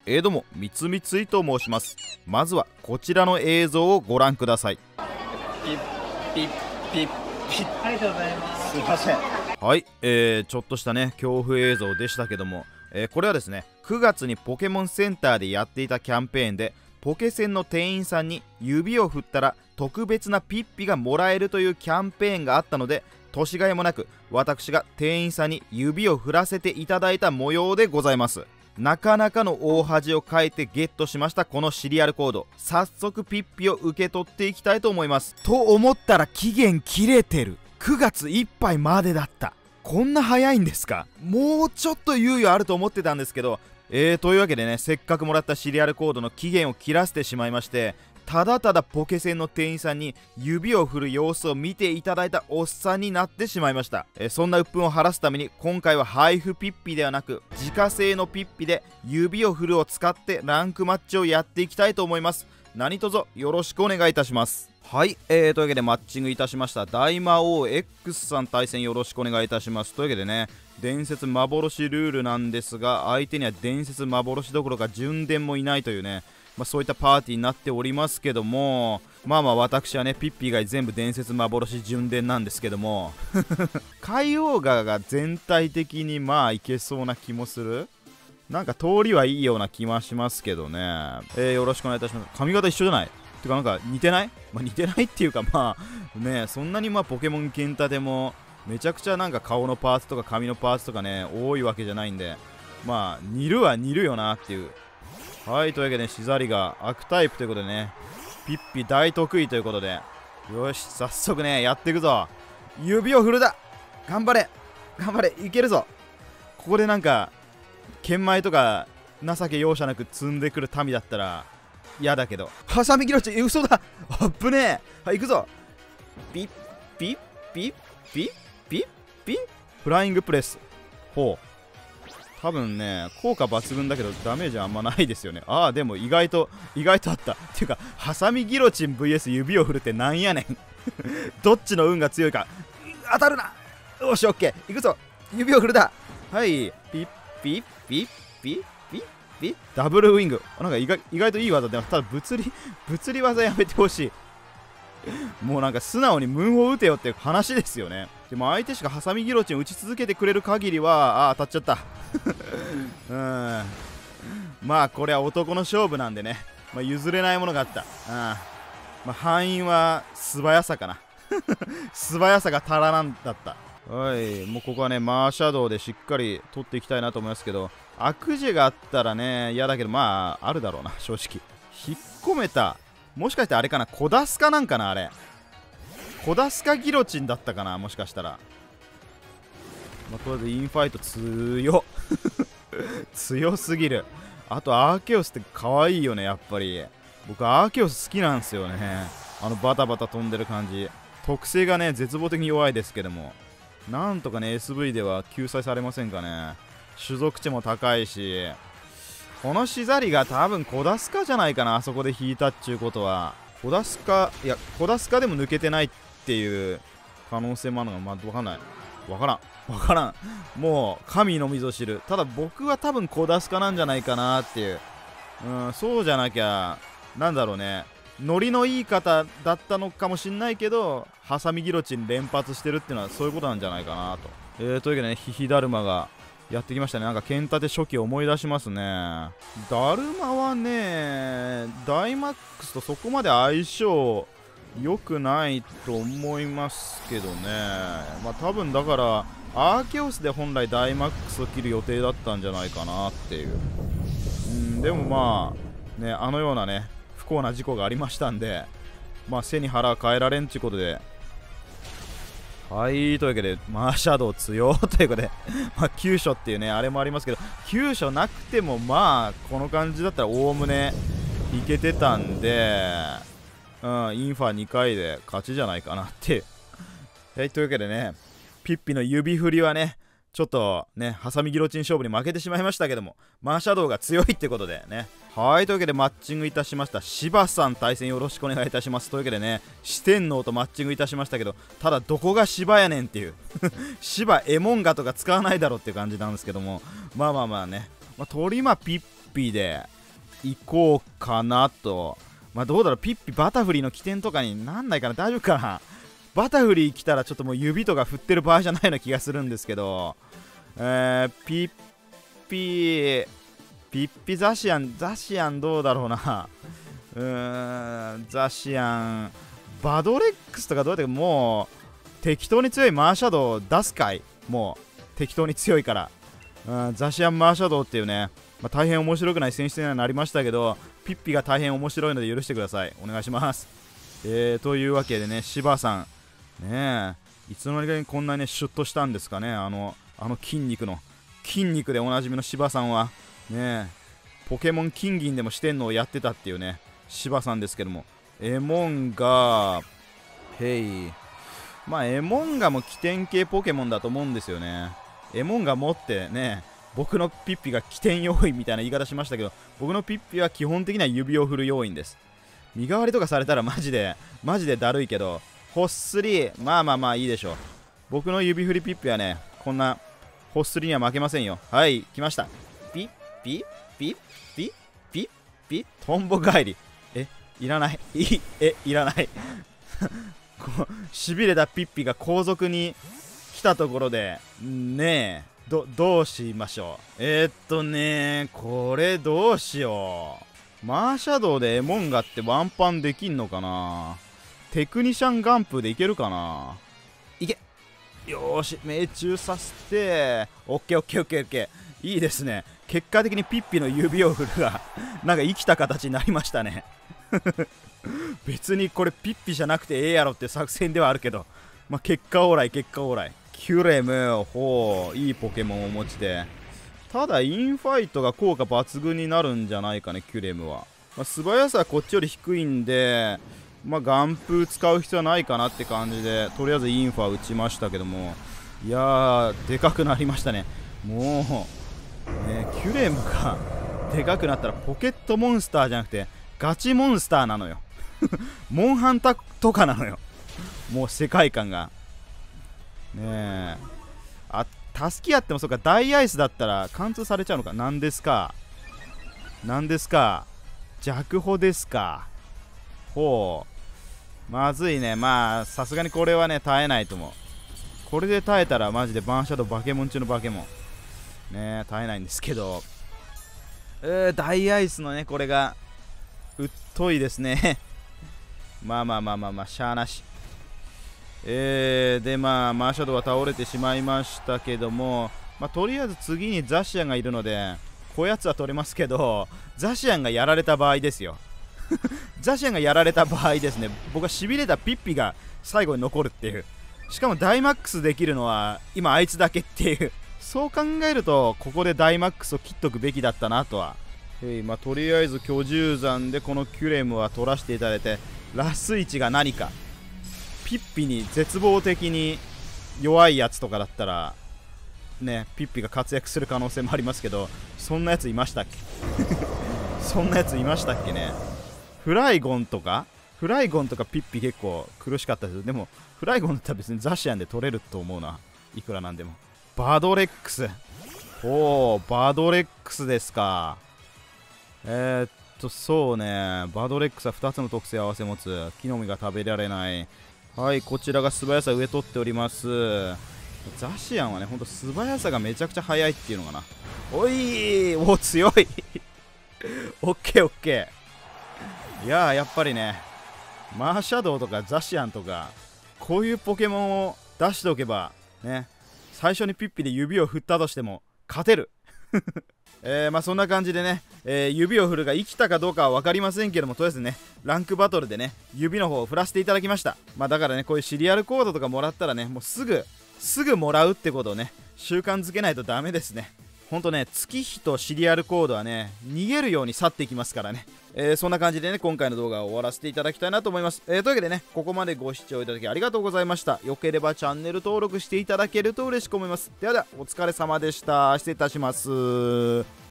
どうも、みつみついと申します。まずはこちらの映像をご覧ください。 ピッピッピッピッ。ありがとうございます。すいません。 はい、ちょっとしたね恐怖映像でしたけども、これはですね9月にポケモンセンターでやっていたキャンペーンで、ポケセンの店員さんに指を振ったら特別なピッピがもらえるというキャンペーンがあったので、年がいもなく私が店員さんに指を振らせていただいた模様でございます。なかなかの大恥をかいてゲットしましたこのシリアルコード。早速ピッピを受け取っていきたいと思います。と思ったら期限切れてる。9月いっぱいまでだった。こんな早いんですか？もうちょっと猶予あると思ってたんですけど、というわけでね、せっかくもらったシリアルコードの期限を切らせてしまいまして、ただただポケセンの店員さんに指を振る様子を見ていただいたおっさんになってしまいました。そんな鬱憤を晴らすために今回は配布ピッピではなく自家製のピッピで指を振るを使ってランクマッチをやっていきたいと思います。何卒よろしくお願いいたします。はい、というわけでマッチングいたしました大魔王 X さん対戦よろしくお願いいたします。というわけでね、伝説幻ルールなんですが、相手には伝説幻どころか純伝もいないというね、そういったパーティーになっておりますけども、私はねピッピ以外全部伝説幻純伝なんですけども海王ガが全体的にいけそうな気もする。なんか通りはいいような気もしますけどね。よろしくお願いいたします。髪型一緒じゃない？てかなんか似てない？似てないっていうかね、そんなにポケモンケンタでもめちゃくちゃなんか顔のパーツとか髪のパーツとかね多いわけじゃないんで、似るは似るよなっていう。はい、というわけで、シザリが悪タイプということでね、ピッピ大得意ということで、よし早速ねやっていくぞ。指を振るだ。頑張れ頑張れ、いけるぞ。ここでなんか剣舞とか情け容赦なく積んでくる民だったら嫌だけど、ハサミギロチ、嘘だ、あっぶねえ。はい、行くぞ。ピッピッピッピッピッピッ、フライングプレス。ほう、多分ね効果抜群だけどダメージあんまないですよね。でも意外とあったっていうか、ハサミギロチン vs 指を振るってなんやねんどっちの運が強いか。当たるな。よし、オッケー、行くぞ。指を振るだ。はい、ピッピッピッピッピッピッ、ダブルウィング。なんか意外といい技で、ただ物理技やめてほしい。もうなんか素直にムーンを打てよっていう話ですよね。でも相手しかハサミギロチン打ち続けてくれる限りは、当たっちゃったこれは男の勝負なんでね、譲れないものがあった。敗因は素早さかな素早さが足らなんだった。はい、もうここはねマーシャドウでしっかり取っていきたいなと思いますけど、悪事があったらね嫌だけど、あるだろうな正直。引っ込めた、もしかしてあれかな、コダスカなんかな、あれコダスカギロチンだったかな、もしかしたら。とりあえずインファイト強強すぎる。あとアーケオスって可愛いよね、やっぱり。僕アーケオス好きなんですよね。バタバタ飛んでる感じ。特性がね絶望的に弱いですけども、なんとかね SV では救済されませんかね。種族値も高いし、このシザリが多分コダスカじゃないかな、あそこで引いたっちゅうことは。コダスカでも抜けてないっていう可能性もあるのが、わからん。もう神のみぞ知る。ただ僕は多分コダスカなんじゃないかなっていう。そうじゃなきゃなんだろうね、ノリのいい方だったのかもしんないけど、ハサミギロチン連発してるっていうのはそういうことなんじゃないかなと。というわけでね、ヒヒダルマがやってきましたね。なんかケンタで初期を思い出しますね。ダルマはねダイマックスとそこまで相性良くないと思いますけどね。多分だからアーケオスで本来ダイマックスを切る予定だったんじゃないかなっていう。でもね、あのようなね不幸な事故がありましたんで、背に腹は変えられんちゅうことで、はい、というわけでマーシャドウ強ということで急所っていうねあれもありますけど、急所なくてもこの感じだったらおおむねいけてたんで、インファ2回で勝ちじゃないかなっていう。はい、というわけでね、ピッピの指振りはねちょっとねハサミギロチン勝負に負けてしまいましたけども、マーシャドウが強いってことでね。はい、というわけでマッチングいたしました。芝さん対戦よろしくお願いいたします。というわけでね、四天王とマッチングいたしましたけど、ただどこが芝やねんっていう芝エモンガとか使わないだろっていう感じなんですけども、ね、トリマピッピで行こうかなと。まあどうだろう、ピッピバタフリーの起点とかになんないかな、大丈夫かな。バタフリー来たらちょっともう指とか振ってる場合じゃないような気がするんですけど、ピッピザシアンどうだろうな。ザシアンバドレックスとかどうやって、もう適当に強いマーシャドウ出すかい。もう適当に強いから、ザシアンマーシャドウっていうね、大変面白くない選手にはなりましたけど、ピッピが大変面白いので許してください。お願いします。というわけでね、芝さんねえ、いつの間にかこんなにねシュッとしたんですかね。あの筋肉でおなじみの芝さんはね、ポケモン金銀でも四天王をやってたっていうね芝さんですけども、エモンガエモンガも起点系ポケモンだと思うんですよね。エモンガ持ってね、僕のピッピが起点要員みたいな言い方しましたけど、僕のピッピは基本的には指を振る要員です。身代わりとかされたらマジでだるいけど、ホッスリまあいいでしょう。僕の指振りピッピはね、こんなホッスリには負けませんよ。はい、来ました。ピッピッピッピッピッピッ、トンボ帰り。いらないいらないしびれたピッピが後続に来たところでねえ、どうしましょう。これどうしよう。マーシャドウでエモンガってワンパンできんのかな。テクニシャンガンプでいけるかな。いけ、よーし、命中させて、オッケーいいですね。結果的にピッピの指を振るがなんか生きた形になりましたね別にこれピッピじゃなくてええやろって作戦ではあるけど、結果オーライ。キュレム、いいポケモンをお持ちで、ただインファイトが効果抜群になるんじゃないかね、キュレムは。素早さはこっちより低いんで、ガンプ使う必要はないかなって感じで、とりあえずインファ打ちましたけども、いやーでかくなりましたね。もうね、キュレムがでかくなったらポケットモンスターじゃなくてガチモンスターなのよモンハンタとかなのよ、もう世界観がねえ。タスキあってもそうか、大アイスだったら貫通されちゃうのか。なんですか弱歩ですか。まずいね。さすがにこれはね耐えないと思う。これで耐えたらマジでバーンシャドウバケモン中のバケモンね、耐えないんですけど、大アイスのねこれがうっといですねしゃーなし。でマーシャドウは倒れてしまいましたけども、とりあえず次にザシアンがいるのでこういうやつは取れますけど、ザシアンがやられた場合ですよザシアンがやられた場合ですね、僕はしびれたピッピが最後に残るっていう。しかもダイマックスできるのは今あいつだけっていう。そう考えるとここでダイマックスを切っとくべきだったなとは。とりあえず居住山でこのキュレムは取らせていただいて、ラスイチが何かピッピに絶望的に弱いやつとかだったらね、ピッピが活躍する可能性もありますけど、そんなやついましたっけそんなやついましたっけね。フライゴンとかピッピ結構苦しかったです。でもフライゴンだったら別にザシアンで取れると思うな、いくらなんでも。バドレックス、バドレックスですか。そうね、バドレックスは2つの特性を合わせ持つ。木の実が食べられない。はい、こちらが素早さ上取っております。ザシアンはね、ほんと素早さがめちゃくちゃ速いっていうのかな。強いオッケー。いやー、やっぱりね、マーシャドウとかザシアンとかこういうポケモンを出しておけばね、最初にピッピで指を振ったとしても勝てるそんな感じでね、指を振るが生きたかどうかは分かりませんけども、とりあえずねランクバトルでね指の方を振らせていただきました。だからね、こういうシリアルコードとかもらったらね、もうすぐもらうってことをね習慣づけないとダメですね。ほんとね、月日とシリアルコードはね逃げるように去っていきますからね。そんな感じでね今回の動画を終わらせていただきたいなと思います。というわけでね、ここまでご視聴いただきありがとうございました。よければチャンネル登録していただけると嬉しく思います。ではお疲れ様でした。失礼いたします。